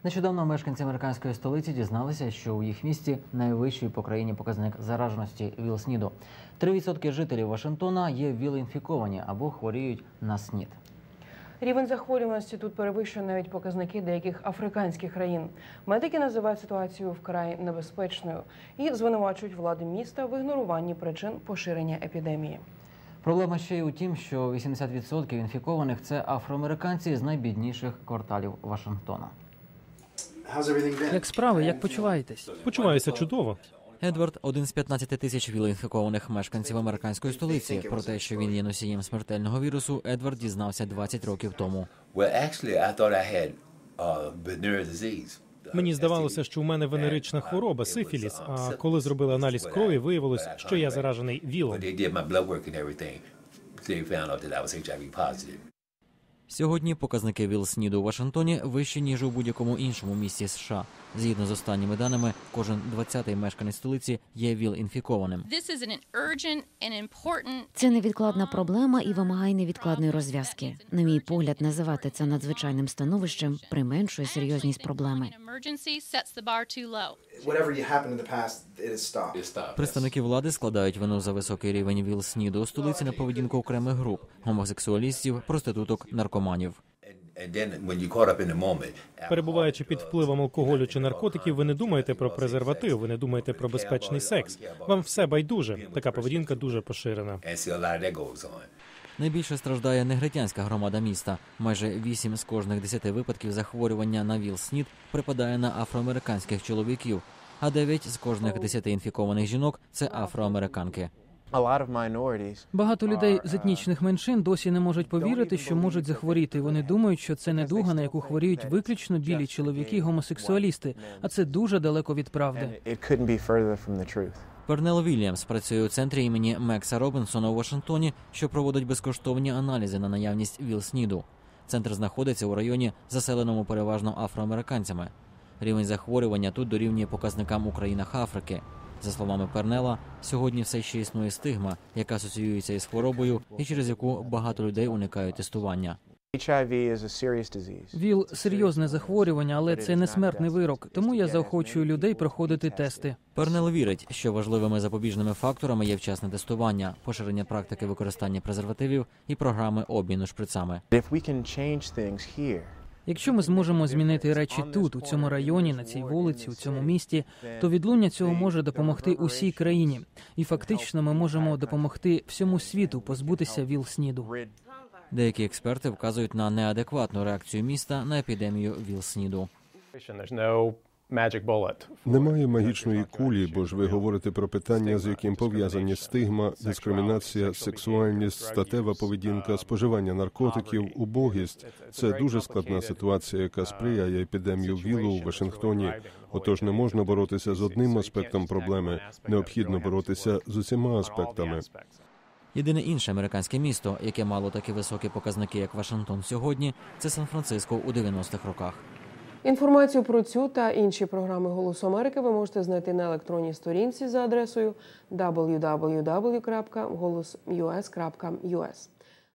Нещодавно мешканці американської столиці дізналися, що у їх місті найвищий по країні показник зараженості ВІЛ-СНІДу. 3% жителів Вашингтона є ВІЛ-інфіковані або хворіють на СНІД. Рівень захворюваності тут перевищує навіть показники деяких африканських країн. Медики називають ситуацію вкрай небезпечною і звинувачують влади міста в ігноруванні причин поширення епідемії. Проблема ще й у тім, що 80% інфікованих – це афроамериканці з найбідніших кварталів Вашингтона. Як справи, як почуваєтесь? Почуваюся чудово. Едвард – один з 15 тисяч ВІЛ-інфікованих мешканців американської столиці. Про те, що він є носієм смертельного вірусу, Едвард дізнався 20 років тому. Мені здавалося, що у мене венерична хвороба, сифіліс, а коли зробили аналіз крові, виявилось, що я заражений ВІЛом. Сьогодні показники ВІЛ-СНІДу у Вашингтоні вищі, ніж у будь-якому іншому місті США. Згідно з останніми даними, кожен 20-й мешканець столиці є ВІЛ-інфікованим. Це невідкладна проблема і вимагає невідкладної розв'язки. На мій погляд, називати це надзвичайним становищем применшує серйозність проблеми. Представники влади складають вину за високий рівень ВІЛ-СНІДу у столиці на поведінку окремих груп – гомосексуалістів, проституток, наркоманів. Перебуваючи під впливом алкоголю чи наркотиків, ви не думаєте про презерватив, ви не думаєте про безпечний секс. Вам все байдуже. Така поведінка дуже поширена. Найбільше страждає негритянська громада міста. Майже 8 з кожних 10 випадків захворювання на ВІЛ-СНІД припадає на афроамериканських чоловіків, а 9 з кожних 10 інфікованих жінок – це афроамериканки. Багато людей з етнічних меншин досі не можуть повірити, що можуть захворіти. Вони думають, що це недуга, на яку хворіють виключно білі чоловіки-гомосексуалісти, а це дуже далеко від правди. Пернел Вільямс працює у центрі імені Мекса Робінсона у Вашингтоні, що проводить безкоштовні аналізи на наявність ВІЛ-СНІДу. Центр знаходиться у районі, заселеному переважно афроамериканцями. Рівень захворювання тут дорівнює показникам у країнах Африки. За словами Пернела, сьогодні все ще існує стигма, яка асоціюється із хворобою і через яку багато людей уникають тестування. ВІЛ – серйозне захворювання, але це не смертний вирок, тому я заохочую людей проходити тести. Пернел вірить, що важливими запобіжними факторами є вчасне тестування, поширення практики використання презервативів і програми обміну шприцами. Якщо ми зможемо змінити речі тут, у цьому районі, на цій вулиці, у цьому місті, то відлуння цього може допомогти усій країні. І фактично ми можемо допомогти всьому світу позбутися ВІЛ-СНІДу. Деякі експерти вказують на неадекватну реакцію міста на епідемію ВІЛ-СНІДу. Немає магічної кулі, бо ж ви говорите про питання, з яким пов'язані стигма, дискримінація, сексуальність, статева поведінка, споживання наркотиків, убогість. Це дуже складна ситуація, яка сприяє епідемію ВІЛу у Вашингтоні. Отож не можна боротися з одним аспектом проблеми, необхідно боротися з усіма аспектами. Єдине інше американське місто, яке мало такі високі показники, як Вашингтон сьогодні, це Сан-Франциско у 90-х роках. Інформацію про цю та інші програми «Голосу Америки» ви можете знайти на електронній сторінці за адресою www.голос.us.us.